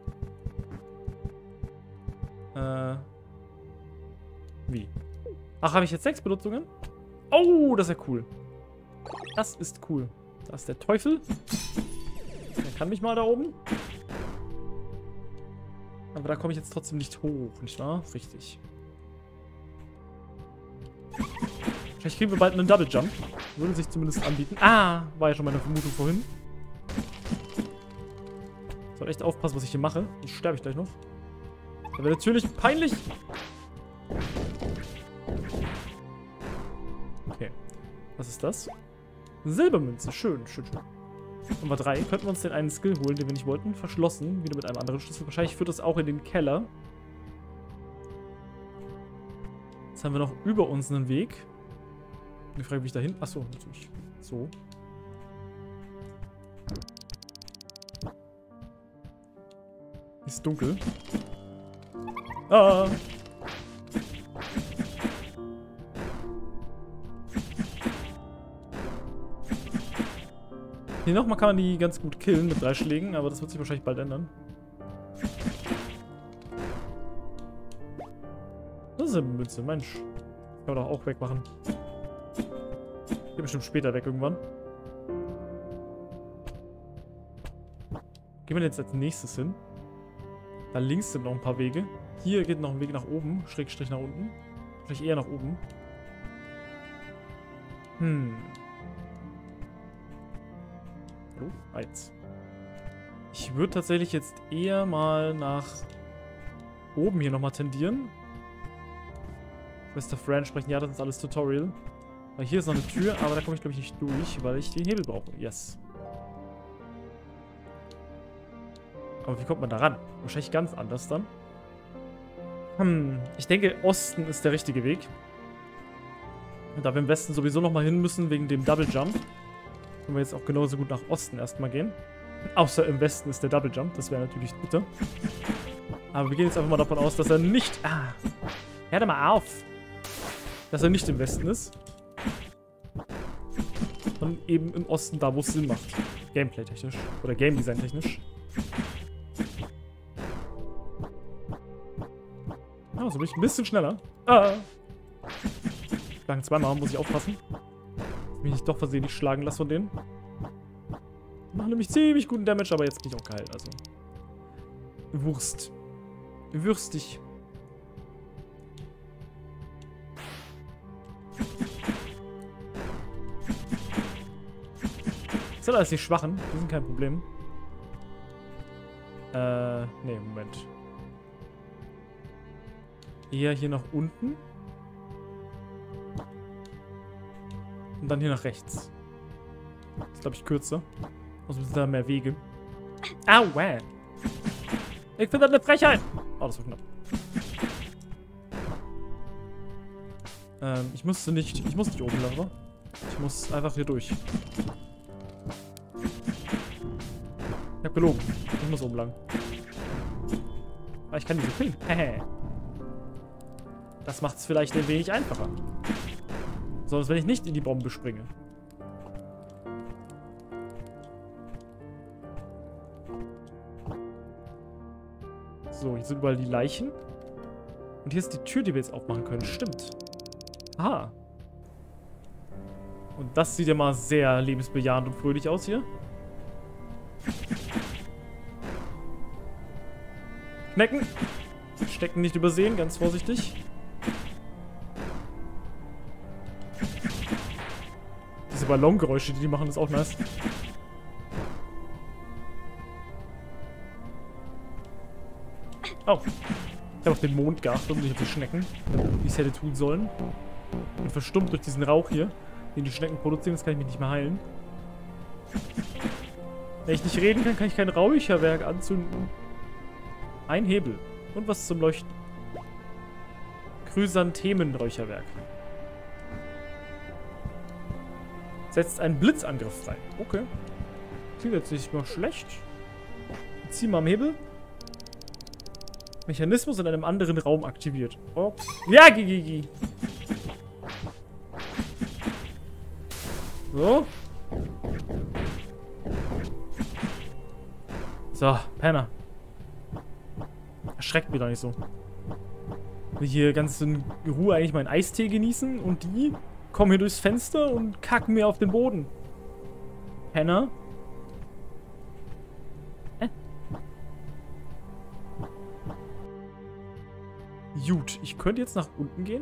Wie? Ach, habe ich jetzt 6 Benutzungen? Oh, das ist ja cool. Das ist cool. Da ist der Teufel. Der kann mich mal da oben. Aber da komme ich jetzt trotzdem nicht hoch, nicht wahr? Richtig. Vielleicht kriegen wir bald einen Double Jump. Würde sich zumindest anbieten. Ah, war ja schon meine Vermutung vorhin. Ich soll echt aufpassen, was ich hier mache. Sonst sterbe ich gleich noch. Das wäre natürlich peinlich. Okay. Was ist das? Silbermünze. Schön, schön, schön. Nummer 3. Könnten wir uns den einen Skill holen, den wir nicht wollten. Verschlossen. Wieder mit einem anderen Schlüssel. Wahrscheinlich führt das auch in den Keller. Jetzt haben wir noch über uns einen Weg. Ich frage mich dahin. Achso, natürlich. So. Ist dunkel. Ah! Hier nochmal kann man die ganz gut killen mit 3 Schlägen, aber das wird sich wahrscheinlich bald ändern. Das ist eine Münze, Mensch. Kann man doch auch wegmachen. Geht bestimmt später weg irgendwann. Gehen wir jetzt als nächstes hin. Da links sind noch ein paar Wege. Hier geht noch ein Weg nach oben, Schrägstrich nach unten. Vielleicht eher nach oben. Hallo? 1. Ich würde tatsächlich jetzt eher mal nach oben hier nochmal tendieren. Schwester Fran sprechen, ja, das ist alles Tutorial. Weil hier ist noch eine Tür, aber da komme ich, glaube ich, nicht durch, weil ich den Hebel brauche. Yes. Aber wie kommt man da ran? Wahrscheinlich ganz anders dann. Ich denke, Osten ist der richtige Weg. Und da wir im Westen sowieso nochmal hin müssen, wegen dem Double Jump, können wir jetzt auch genauso gut nach Osten erstmal gehen. Außer im Westen ist der Double Jump, das wäre natürlich bitter. Aber wir gehen jetzt einfach mal davon aus, dass er nicht... Ah, hör doch mal auf! Dass er nicht im Westen ist. Sondern eben im Osten, da wo es Sinn macht. Gameplay-technisch. Oder Game-Design-technisch. Ah, so bin ich ein bisschen schneller. Ah! Schlagen zweimal, muss ich aufpassen. Dass ich mich nicht doch versehentlich schlagen lasse von denen. Machen nämlich ziemlich guten Damage, aber jetzt bin ich auch geheilt, also. Wurst. Würstig. Das sind alles die Schwachen, die sind kein Problem. Nee, Moment. Eher hier nach unten. Und dann hier nach rechts. Das ist, glaube ich, kürzer. Außerdem sind da mehr Wege. Aua! Ich finde das eine Frechheit! Oh, das war knapp. Ich muss nicht oben lang, oder? Ich muss einfach hier durch. Ich hab gelogen. Ich muss oben lang. Aber ich kann diese killen. Hehe. Das macht es vielleicht ein wenig einfacher. So, als wenn ich nicht in die Bombe springe. So, hier sind überall die Leichen. Und hier ist die Tür, die wir jetzt aufmachen können. Stimmt. Aha. Und das sieht ja mal sehr lebensbejahend und fröhlich aus hier. Knecken. Stecken nicht übersehen, ganz vorsichtig. Diese Ballongeräusche, die machen, ist auch nice. Oh. Ich habe auf den Mond geachtet und nicht auf die Schnecken, wie ich es hätte tun sollen. Und verstummt durch diesen Rauch hier, den die Schnecken produzieren, das kann ich mich nicht mehr heilen. Wenn ich nicht reden kann, kann ich kein Räucherwerk anzünden. Ein Hebel. Und was zum Leuchten. Chrysanthemenräucherwerk. Setzt einen Blitzangriff frei. Okay. Klingt jetzt nicht mal schlecht. Zieh mal am Hebel. Mechanismus in einem anderen Raum aktiviert. Oh. Ja, Gigi. So. So, Penner. Erschreckt mich doch nicht so. Ich will hier ganz in Ruhe eigentlich meinen Eistee genießen und die kommen hier durchs Fenster und kacken mir auf den Boden. Penner. Gut, ich könnte jetzt nach unten gehen.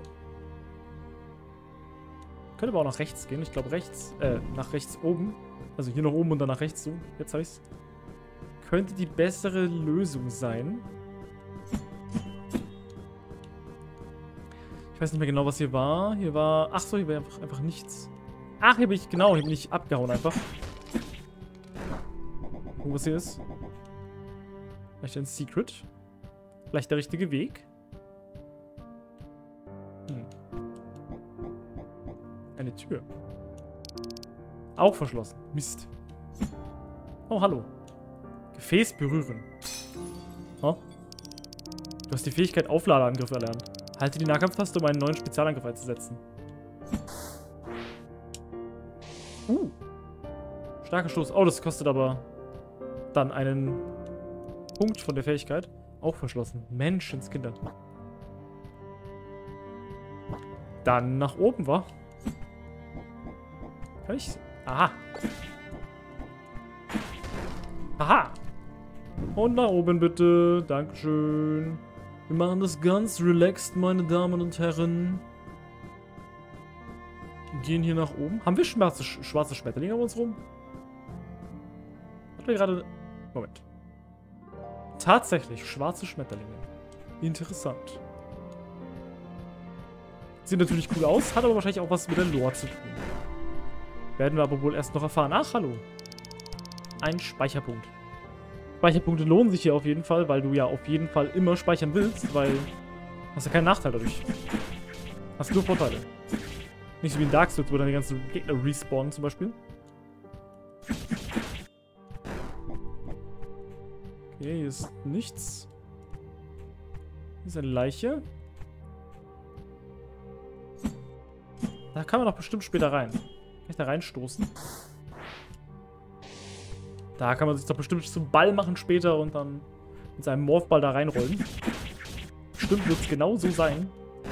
Könnte aber auch nach rechts gehen. Ich glaube rechts, nach rechts oben. Also hier nach oben und dann nach rechts so. Jetzt habe ich's. Könnte die bessere Lösung sein. Ich weiß nicht mehr genau, was hier war. Hier war... Ach so, hier war einfach nichts. Ach, hier bin ich... Genau, hier bin ich abgehauen einfach. Gucken, was hier ist. Vielleicht ein Secret. Vielleicht der richtige Weg. Eine Tür. Auch verschlossen. Mist. Oh, hallo. Gefäß berühren. Oh. Du hast die Fähigkeit Aufladeangriff erlernt. Halte die Nahkampftaste, um einen neuen Spezialangriff einzusetzen. Starker Stoß. Oh, das kostet aber dann einen Punkt von der Fähigkeit. Auch verschlossen. Menschenskinder. Dann nach oben, wa? Kann ich... Aha. Aha. Und nach oben bitte. Dankeschön. Wir machen das ganz relaxed, meine Damen und Herren. Gehen hier nach oben. Haben wir schwarze Schmetterlinge um uns rum? Hat wir gerade... Moment. Tatsächlich schwarze Schmetterlinge. Interessant. Sieht natürlich cool aus, hat aber wahrscheinlich auch was mit der Lore zu tun. Werden wir aber wohl erst noch erfahren. Ach, hallo. Ein Speicherpunkt. Speicherpunkte lohnen sich hier auf jeden Fall, weil du ja auf jeden Fall immer speichern willst, weil hast ja keinen Nachteil dadurch. Hast nur Vorteile. Nicht so wie in Dark Souls, wo dann die ganzen Gegner respawnen zum Beispiel. Okay, hier ist nichts. Hier ist eine Leiche. Da kann man doch bestimmt später rein. Kann ich da reinstoßen? Da kann man sich doch bestimmt zum Ball machen später und dann mit seinem Morphball da reinrollen. Bestimmt wird es genau so sein.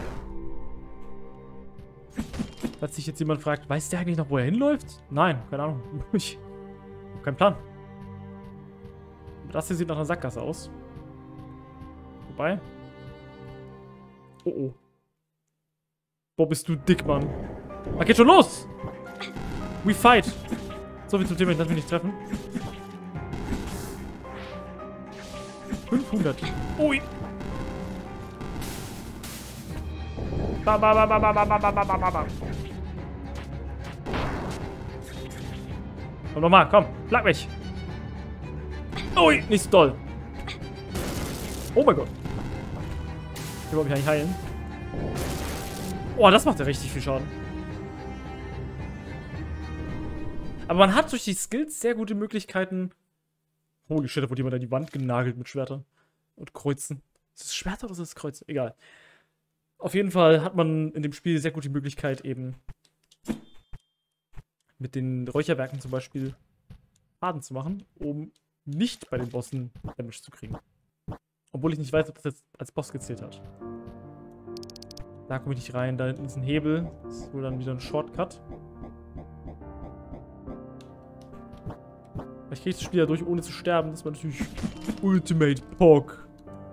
Falls sich jetzt jemand fragt, weiß der eigentlich noch, wo er hinläuft? Nein, keine Ahnung. Ich habe keinen Plan. Das hier sieht nach einer Sackgasse aus. Wobei. Oh oh. Boah, bist du dick, Mann. Da geht schon los! We fight! So viel zum Thema, ich lasse mich nicht treffen. 500. Ui! Ba, ba, ba, ba, ba, ba, ba, ba, ba, ba. Komm nochmal, komm, schlag mich! Ui, nicht so doll. Oh mein Gott. Ich wollte mich eigentlich heilen. Oh, das macht ja richtig viel Schaden. Aber man hat durch die Skills sehr gute Möglichkeiten. Holy shit, da wurde jemand an die Wand genagelt mit Schwertern und Kreuzen. Ist das Schwerter oder ist das Kreuz? Egal. Auf jeden Fall hat man in dem Spiel sehr gut die Möglichkeit, eben mit den Räucherwerken zum Beispiel Schaden zu machen, um nicht bei den Bossen Damage zu kriegen. Obwohl ich nicht weiß, ob das jetzt als Boss gezählt hat. Da komme ich nicht rein. Da hinten ist ein Hebel. Das ist wohl dann wieder ein Shortcut. Vielleicht kriege ich das Spiel ja durch, ohne zu sterben. Das war natürlich Ultimate Pog.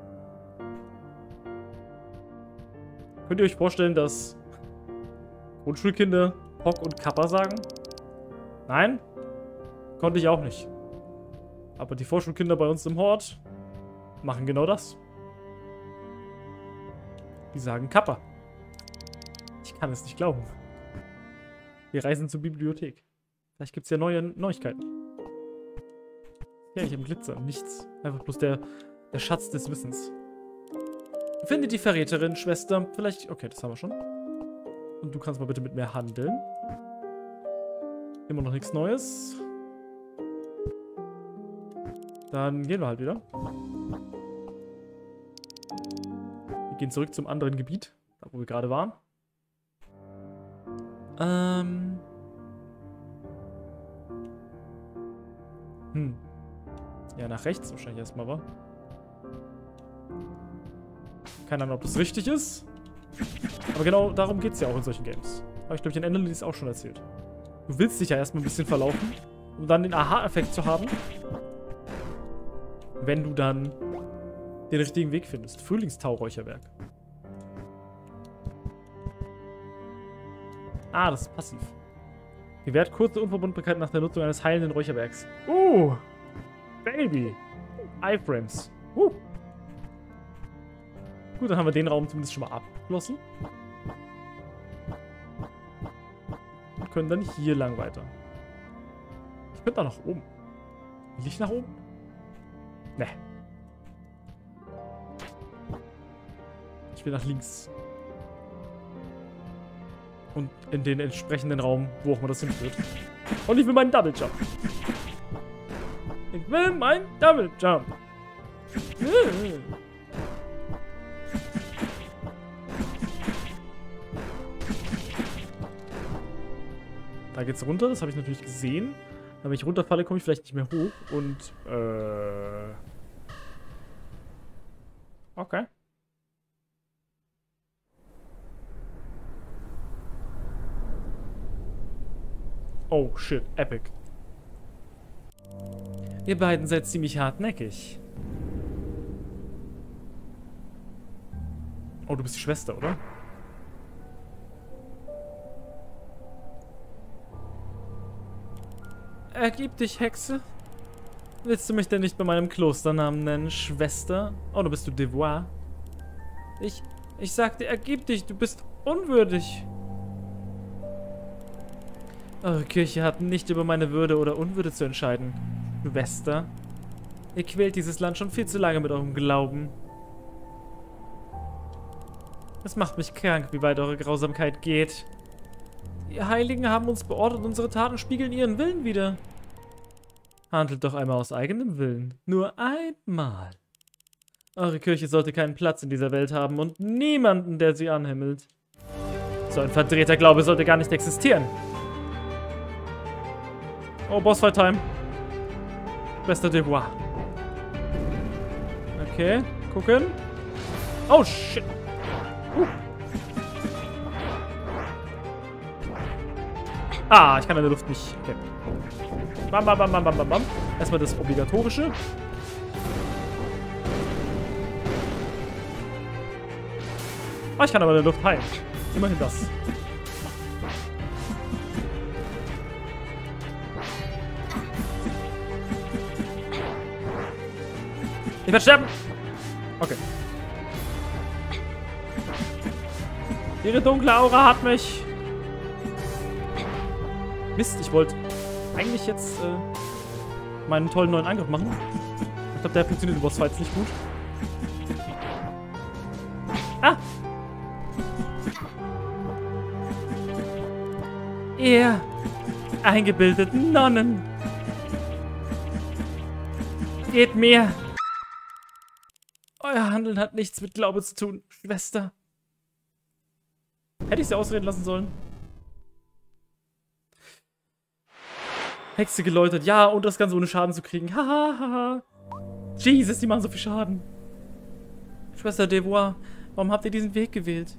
Könnt ihr euch vorstellen, dass Grundschulkinder Pog und Kappa sagen? Nein? Konnte ich auch nicht. Aber die Vorschulkinder bei uns im Hort machen genau das. Die sagen Kappa. Ich kann es nicht glauben. Wir reisen zur Bibliothek. Vielleicht gibt es ja neue Neuigkeiten. Ja, ich habe Glitzer. Nichts. Einfach bloß der Schatz des Wissens. Finde die Verräterin, Schwester. Vielleicht... Okay, das haben wir schon. Und du kannst mal bitte mit mir handeln. Immer noch nichts Neues. Dann gehen wir halt wieder. Wir gehen zurück zum anderen Gebiet, da wo wir gerade waren. Hm. Ja, nach rechts wahrscheinlich erstmal, wa? Keine Ahnung, ob das richtig ist. Aber genau darum geht es ja auch in solchen Games. Habe ich, glaube ich, in Enderleast auch schon erzählt. Du willst dich ja erstmal ein bisschen verlaufen, um dann den Aha-Effekt zu haben. Wenn du dann den richtigen Weg findest. Frühlingstau-Räucherwerk. Ah, das ist passiv. Gewährt kurze Unverbundbarkeit nach der Nutzung eines heilenden Räucherwerks. Baby. Iframes. Gut, dann haben wir den Raum zumindest schon mal abgeschlossen. Und können dann hier lang weiter. Ich könnte auch nach oben. Will ich nach oben? Ne. Ich will nach links. Und in den entsprechenden Raum, wo auch immer das hinführt. Und ich will meinen Double Jump. Ich will meinen Double Jump. Da geht's runter, das habe ich natürlich gesehen. Aber wenn ich runterfalle, komme ich vielleicht nicht mehr hoch. Und, okay. Oh, shit. Epic. Ihr beiden seid ziemlich hartnäckig. Oh, du bist die Schwester, oder? Ergib dich, Hexe. Willst du mich denn nicht bei meinem Klosternamen nennen, Schwester? Oh, du bist du Devoir. Ich sagte, ergib dich, du bist unwürdig. Eure Kirche hat nicht über meine Würde oder Unwürde zu entscheiden. Schwester. Ihr quält dieses Land schon viel zu lange mit eurem Glauben. Es macht mich krank, wie weit eure Grausamkeit geht. Die Heiligen haben uns beordert, unsere Taten spiegeln ihren Willen wider. Handelt doch einmal aus eigenem Willen. Nur einmal. Eure Kirche sollte keinen Platz in dieser Welt haben und niemanden, der sie anhimmelt. So ein verdrehter Glaube sollte gar nicht existieren. Oh, Bossfight-Time. Bester Devoir. Okay, gucken. Oh, shit. Ah, ich kann in der Luft nicht. Okay. Bam, bam, bam, bam, bam, bam, bam. Erstmal das Obligatorische. Ah, ich kann aber in der Luft heilen. Immerhin das. Ich werde sterben. Okay. Ihre dunkle Aura hat mich. Mist, ich wollte eigentlich jetzt meinen tollen neuen Angriff machen. Ich glaube, der funktioniert im Bossfights nicht gut. Ah! Ihr eingebildeten Nonnen. Geht mir. Euer Handeln hat nichts mit Glaube zu tun, Schwester. Hätte ich sie ausreden lassen sollen? Hexe geläutert. Ja, und das Ganze ohne Schaden zu kriegen. Hahaha. Jesus, die machen so viel Schaden. Schwester Devoir, warum habt ihr diesen Weg gewählt?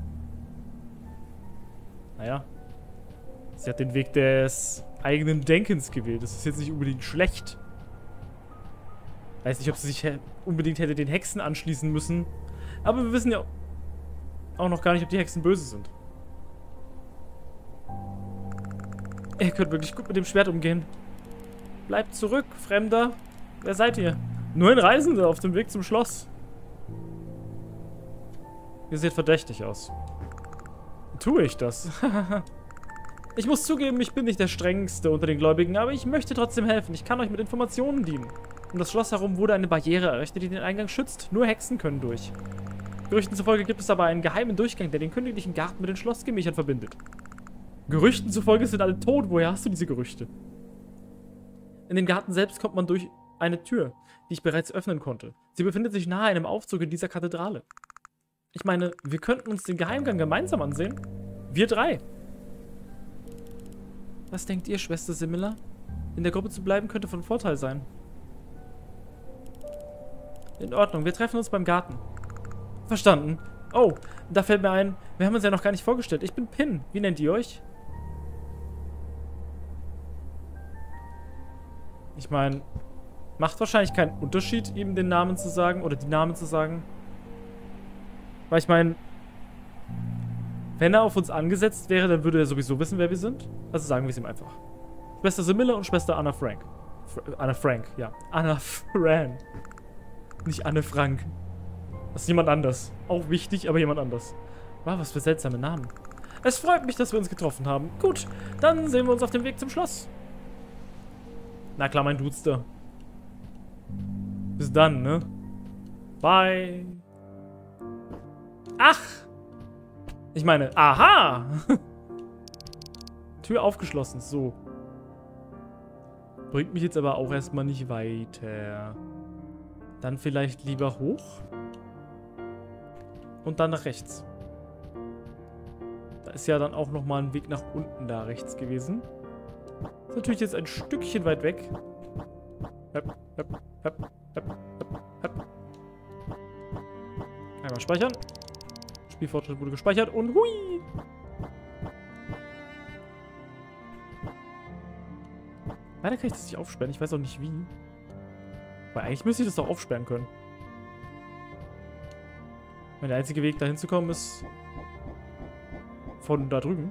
Naja. Sie hat den Weg des eigenen Denkens gewählt. Das ist jetzt nicht unbedingt schlecht. Weiß nicht, ob sie sich unbedingt hätte den Hexen anschließen müssen. Aber wir wissen ja auch noch gar nicht, ob die Hexen böse sind. Ihr könnt wirklich gut mit dem Schwert umgehen. Bleibt zurück, Fremder. Wer seid ihr? Nur ein Reisender auf dem Weg zum Schloss. Ihr seht verdächtig aus. Tue ich das? Ich muss zugeben, ich bin nicht der strengste unter den Gläubigen, aber ich möchte trotzdem helfen. Ich kann euch mit Informationen dienen. Um das Schloss herum wurde eine Barriere errichtet, die den Eingang schützt. Nur Hexen können durch. Gerüchten zufolge gibt es aber einen geheimen Durchgang, der den königlichen Garten mit den Schlossgemächern verbindet. Gerüchten zufolge sind alle tot. Woher hast du diese Gerüchte? In den Garten selbst kommt man durch eine Tür, die ich bereits öffnen konnte. Sie befindet sich nahe einem Aufzug in dieser Kathedrale. Ich meine, wir könnten uns den Geheimgang gemeinsam ansehen. Wir drei. Was denkt ihr, Schwester Simila? In der Gruppe zu bleiben könnte von Vorteil sein. In Ordnung, wir treffen uns beim Garten. Verstanden. Oh, da fällt mir ein, wir haben uns ja noch gar nicht vorgestellt. Ich bin Pin. Wie nennt ihr euch? Ich meine, macht wahrscheinlich keinen Unterschied, ihm den Namen zu sagen oder die Namen zu sagen. Weil ich meine, wenn er auf uns angesetzt wäre, dann würde er sowieso wissen, wer wir sind. Also sagen wir es ihm einfach. Schwester Sibylle und Schwester Anna Frank. Anna Frank, ja. Anna Fran. Nicht Anne Frank. Das ist jemand anders. Auch wichtig, aber jemand anders. Wow, was für seltsame Namen. Es freut mich, dass wir uns getroffen haben. Gut, dann sehen wir uns auf dem Weg zum Schloss. Na klar, mein Dudester. Bis dann, ne? Bye. Ach! Ich meine, aha! Tür aufgeschlossen, so. Bringt mich jetzt aber auch erstmal nicht weiter. Dann vielleicht lieber hoch. Und dann nach rechts. Da ist ja dann auch nochmal ein Weg nach unten da rechts gewesen. Ist natürlich jetzt ein Stückchen weit weg. Höp, höp, höp, höp, höp, höp. Einmal speichern. Spielfortschritt wurde gespeichert und hui! Leider kann ich das nicht aufsperren. Ich weiß auch nicht wie. Weil eigentlich müsste ich das doch aufsperren können. Weil der einzige Weg, da hinzukommen, ist von da drüben.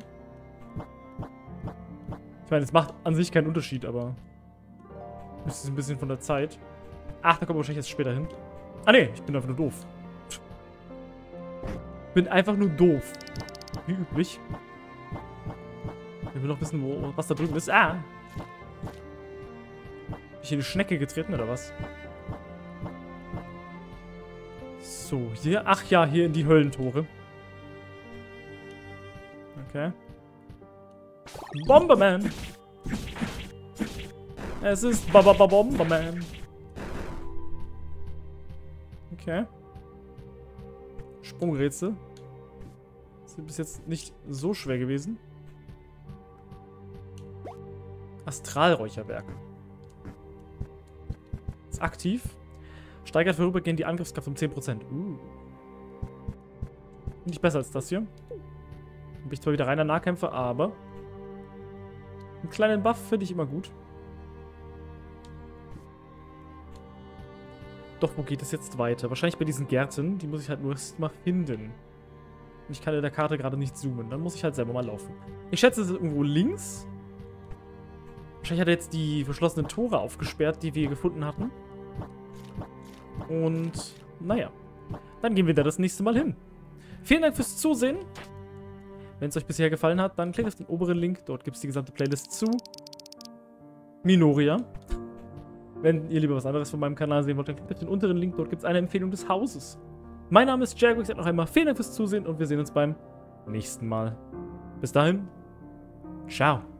Ich meine, es macht an sich keinen Unterschied, aber das ist ein bisschen von der Zeit. Ach, da kommen wir wahrscheinlich erst später hin. Ah, ne, ich bin einfach nur doof. Bin einfach nur doof. Wie üblich. Ich will noch wissen, was da drüben ist. Ah! Hab ich hier eine Schnecke getreten, oder was? So, hier. Ach ja, hier in die Höllentore. Okay. Bomberman! Es ist Bomberman. Okay. Sprungrätsel. Sind bis jetzt nicht so schwer gewesen. Astralräucherwerk. Ist aktiv. Steigert vorübergehend die Angriffskraft um 10%. Nicht besser als das hier. Bin ich zwar wieder reiner Nahkämpfer, aber einen kleinen Buff finde ich immer gut. Doch, wo geht es jetzt weiter? Wahrscheinlich bei diesen Gärten. Die muss ich halt nur erst mal finden. Und ich kann in der Karte gerade nicht zoomen. Dann muss ich halt selber mal laufen. Ich schätze, es ist irgendwo links. Wahrscheinlich hat er jetzt die verschlossenen Tore aufgesperrt, die wir gefunden hatten. Und, naja. Dann gehen wir da das nächste Mal hin. Vielen Dank fürs Zusehen. Wenn es euch bisher gefallen hat, dann klickt auf den oberen Link. Dort gibt es die gesamte Playlist zu Minoria. Wenn ihr lieber was anderes von meinem Kanal sehen wollt, dann klickt auf den unteren Link. Dort gibt es eine Empfehlung des Hauses. Mein Name ist Jack. Ich sage noch einmal vielen Dank fürs Zusehen und wir sehen uns beim nächsten Mal. Bis dahin. Ciao.